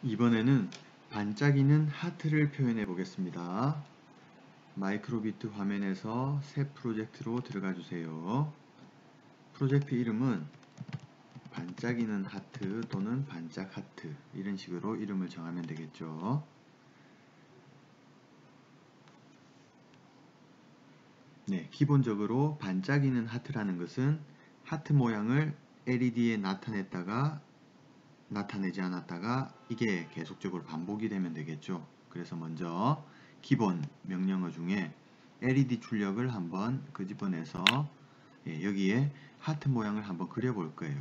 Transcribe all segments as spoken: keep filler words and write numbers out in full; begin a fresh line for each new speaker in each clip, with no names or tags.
이번에는 반짝이는 하트를 표현해 보겠습니다. 마이크로비트 화면에서 새 프로젝트로 들어가 주세요. 프로젝트 이름은 반짝이는 하트 또는 반짝 하트, 이런 식으로 이름을 정하면 되겠죠. 네, 기본적으로 반짝이는 하트라는 것은 하트 모양을 엘이디에 나타냈다가 나타내지 않았다가 이게 계속적으로 반복이 되면 되겠죠. 그래서 먼저 기본 명령어 중에 엘이디 출력을 한번 끄집어내서 예, 여기에 하트 모양을 한번 그려볼 거예요.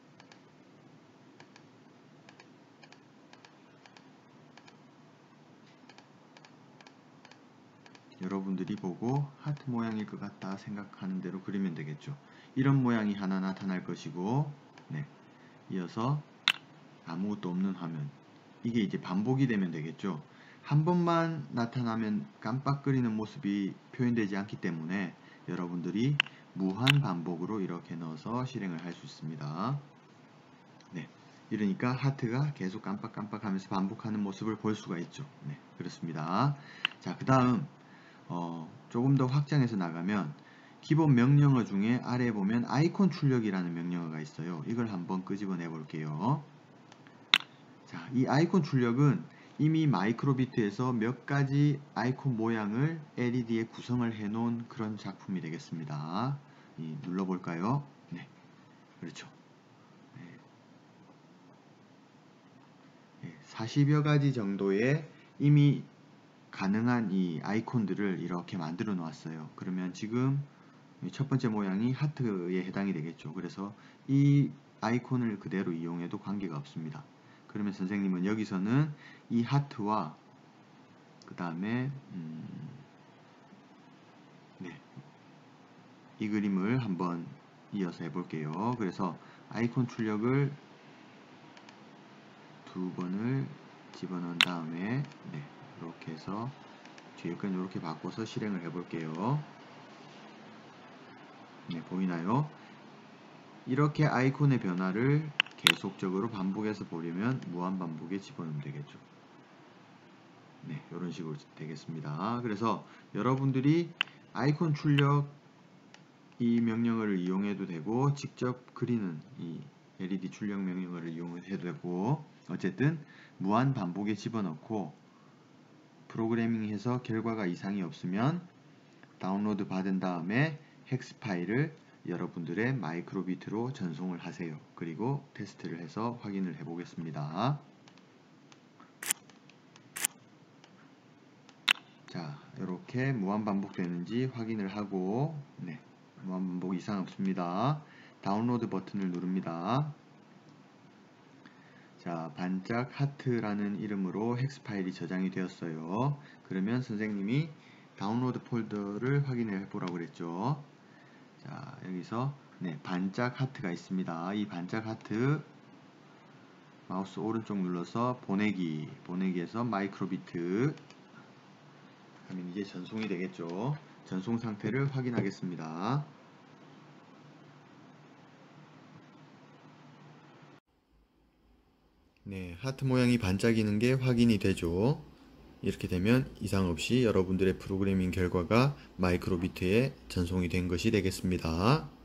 여러분들이 보고 하트 모양일 것 같다 생각하는 대로 그리면 되겠죠. 이런 모양이 하나 나타날 것이고, 네, 이어서 아무것도 없는 화면, 이게 이제 반복이 되면 되겠죠. 한 번만 나타나면 깜빡거리는 모습이 표현되지 않기 때문에 여러분들이 무한 반복으로 이렇게 넣어서 실행을 할 수 있습니다. 네, 이러니까 하트가 계속 깜빡깜빡 하면서 반복하는 모습을 볼 수가 있죠. 네, 그렇습니다. 자, 그 다음 어, 조금 더 확장해서 나가면 기본 명령어 중에 아래에 보면 아이콘 출력이라는 명령어가 있어요. 이걸 한번 끄집어내 볼게요. 자, 이 아이콘 출력은 이미 마이크로비트에서 몇 가지 아이콘 모양을 엘이디에 구성을 해 놓은 그런 작품이 되겠습니다. 이, 눌러볼까요? 네, 그렇죠. 네, 사십여 가지 정도의 이미 가능한 이 아이콘들을 이렇게 만들어 놓았어요. 그러면 지금 첫 번째 모양이 하트에 해당이 되겠죠. 그래서 이 아이콘을 그대로 이용해도 관계가 없습니다. 그러면 선생님은 여기서는 이 하트와 그 다음에 음, 네, 이 그림을 한번 이어서 해볼게요. 그래서 아이콘 출력을 두 번을 집어넣은 다음에 네, 이렇게 해서 뒤에까지 이렇게 바꿔서 실행을 해볼게요. 네, 보이나요? 이렇게 아이콘의 변화를 계속적으로 반복해서 보려면 무한반복에 집어넣으면 되겠죠. 네, 이런 식으로 되겠습니다. 그래서 여러분들이 아이콘 출력 이 명령어를 이용해도 되고 직접 그리는 이 엘이디 출력 명령어를 이용해도 되고, 어쨌든 무한 반복에 집어넣고 프로그래밍해서 결과가 이상이 없으면 다운로드 받은 다음에 헥스 파일을 여러분들의 마이크로비트로 전송을 하세요. 그리고 테스트를 해서 확인을 해 보겠습니다. 자, 이렇게 무한 반복되는지 확인을 하고, 네, 무한 반복 이상 없습니다. 다운로드 버튼을 누릅니다. 자, 반짝 하트라는 이름으로 헥스 파일이 저장이 되었어요. 그러면 선생님이 다운로드 폴더를 확인해 보라고 그랬죠. 자, 여기서 네, 반짝 하트가 있습니다. 이 반짝 하트 마우스 오른쪽 눌러서 보내기, 보내기에서 마이크로비트 하면 이제 전송이 되겠죠. 전송 상태를 확인하겠습니다. 네, 하트 모양이 반짝이는 게 확인이 되죠. 이렇게 되면 이상 없이 여러분들의 프로그래밍 결과가 마이크로비트에 전송이 된 것이 되겠습니다.